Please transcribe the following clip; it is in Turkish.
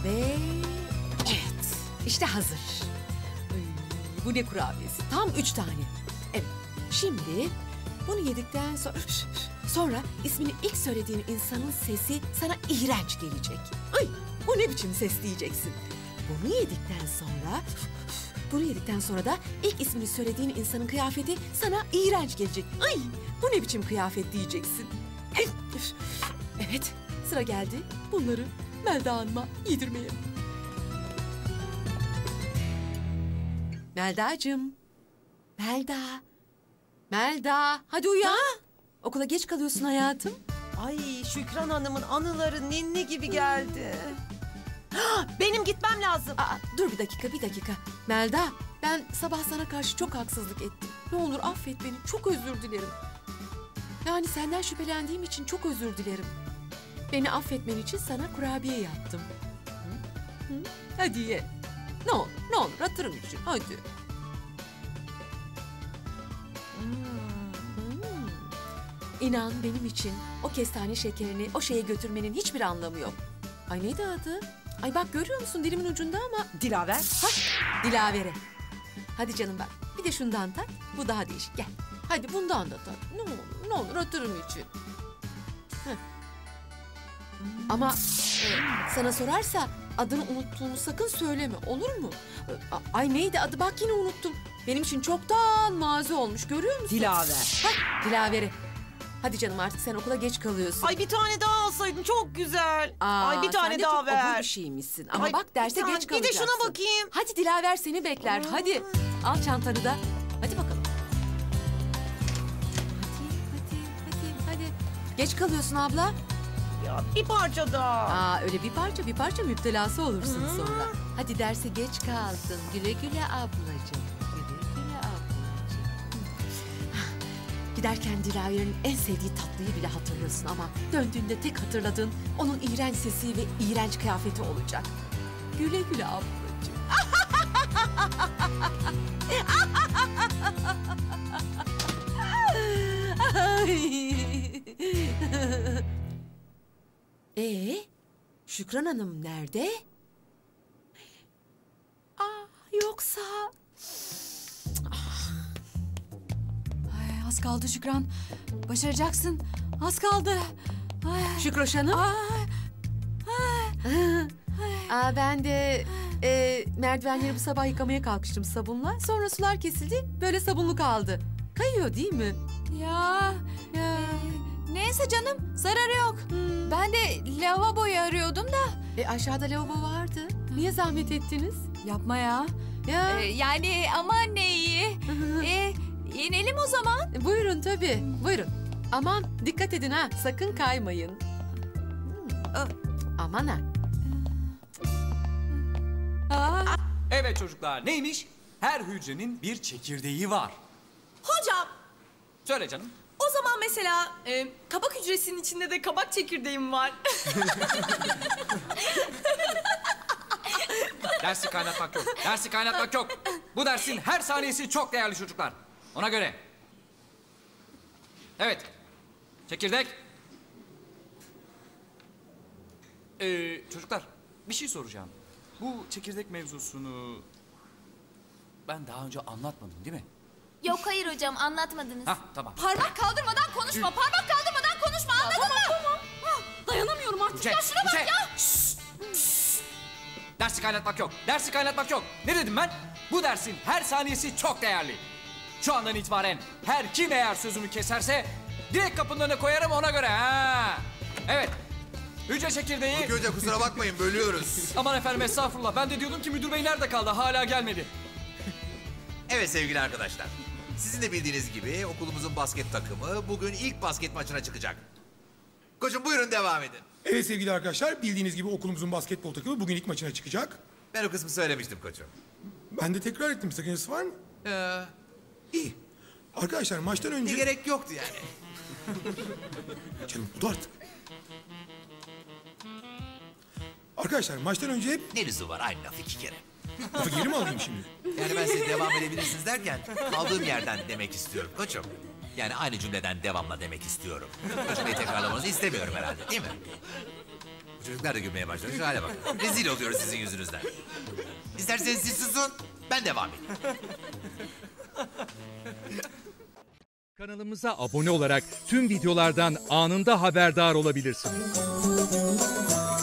Ve evet, işte hazır. Bu ne kurabiyesi? Tam 3 tane. Evet, şimdi bunu yedikten sonra ismini ilk söylediğin insanın sesi sana iğrenç gelecek. Ay, bu ne biçim ses diyeceksin. Bunu yedikten sonra da ilk ismini söylediğin insanın kıyafeti sana iğrenç gelecek. Ay, bu ne biçim kıyafet diyeceksin. Evet, sıra geldi bunları Melda Hanım'a yedirmeye. Meldacığım. Melda, hadi uyan. Ha? Okula geç kalıyorsun hayatım. Ay, Şükran Hanım'ın anıları ninni gibi geldi. Benim gitmem lazım. Dur bir dakika. Melda, ben sabah sana karşı çok haksızlık ettim. Ne olur affet beni, çok özür dilerim. Yani senden şüphelendiğim için çok özür dilerim. Beni affetmen için sana kurabiye yaptım. Hı? Hadi ye. Ne olur hatırım için, hadi. İnan benim için o kestane şekerini o şeye götürmenin hiçbir anlamı yok. Ay neydi adı? Ay bak görüyor musun dilimin ucunda ama... Dilaver. Dilavere. Hadi canım bak bir de şundan tat. Bu daha değişik gel. Hadi bundan da tat. Ne olur hatırım için. Heh. Ama sana sorarsa adını unuttuğunu sakın söyleme olur mu? Ay neydi adı bak yine unuttum. Benim için çoktan mazi olmuş görüyor musun? Dilaver. Dilavere. Hadi canım artık sen okula geç kalıyorsun. Ay bir tane daha alsaydın çok güzel. Ay bir tane daha sen de ver. çok obur bir şeymişsin. Ama Ay, bak derse geç kalacaksın. Bir de şuna bakayım. Hadi Dilaver seni bekler. Hadi al çantanı da. Hadi bakalım. Hadi. Geç kalıyorsun abla. Ya bir parça daha. Öyle bir parça müptelası olursun sonra. Hadi derse geç kaldın. Güle güle ablacığım. Giderken Dilaver'in en sevdiği tatlıyı bile hatırlıyorsun ama döndüğünde tek hatırladığın onun iğrenç sesi ve iğrenç kıyafeti olacak. Güle güle ablacığım. Şükran Hanım nerede? Yoksa... Az kaldı Şükran. Başaracaksın. Az kaldı. Şükroş Hanım. Ben de merdivenleri bu sabah yıkamaya kalkıştım sabunla. Sonra sular kesildi. Böyle sabunlu kaldı. Kayıyor değil mi? Ya. Neyse canım. Zararı yok. Ben de lavaboyu arıyordum da. Aşağıda lavabo vardı. Niye zahmet ettiniz? Yapma ya. Yani aman ne iyi. İnelim o zaman. Buyurun tabii. Buyurun. Aman dikkat edin ha. Sakın kaymayın. Aman ha. Evet çocuklar neymiş? Her hücrenin bir çekirdeği var. Hocam, Söyle canım. o zaman mesela kabak hücresinin içinde de kabak çekirdeğim var. Dersi kaynatmak yok. Dersi kaynatmak yok. Bu dersin her saniyesi çok değerli çocuklar. Ona göre. Evet. Çekirdek. Çocuklar bir şey soracağım. Bu çekirdek mevzusunu ben daha önce anlatmadım değil mi? Yok hayır hocam anlatmadınız. Tamam. Parmak kaldırmadan konuşma, anladın mı? Tamam. Dayanamıyorum artık ya, şuna bak ya. Dersi kaynatmak yok. Dersi kaynatmak yok. Ne dedim ben? Bu dersin her saniyesi çok değerli. Şu andan itibaren her kim eğer sözümü keserse direkt kapının önüne koyarım ona göre ha. Evet. Hücre çekirdeği. Peki hocam kusura bakmayın bölüyoruz. Aman efendim estağfurullah. Ben de diyordum ki müdür bey nerede kaldı? Hala gelmedi. Evet sevgili arkadaşlar. Sizin de bildiğiniz gibi okulumuzun basket takımı bugün ilk basket maçına çıkacak. Koçum buyurun devam edin. Evet sevgili arkadaşlar, bildiğiniz gibi okulumuzun basketbol takımı bugün ilk maçına çıkacak. Ben o kısmı söylemiştim koçum. Ben de tekrar ettim, sakıncası var mı? İyi. Arkadaşlar maçtan önce... Bir gerek yoktu yani. Canım dur artık. Arkadaşlar maçtan önce hep... Ne lüzum var aynı laf 2 kere. Lafı geri mi alayım şimdi? Yani ben size devam edebilirsiniz derken kaldığım yerden demek istiyorum koçum. Yani aynı cümleden devamla demek istiyorum. Bu cümleyi tekrarlamanızı istemiyorum herhalde değil mi? Çocuklar da gülmeye başladı. Şu hale bak. Rezil oluyoruz sizin yüzünüzden. İsterseniz siz susun, ben devam edeyim. Kanalımıza abone olarak tüm videolardan anında haberdar olabilirsiniz.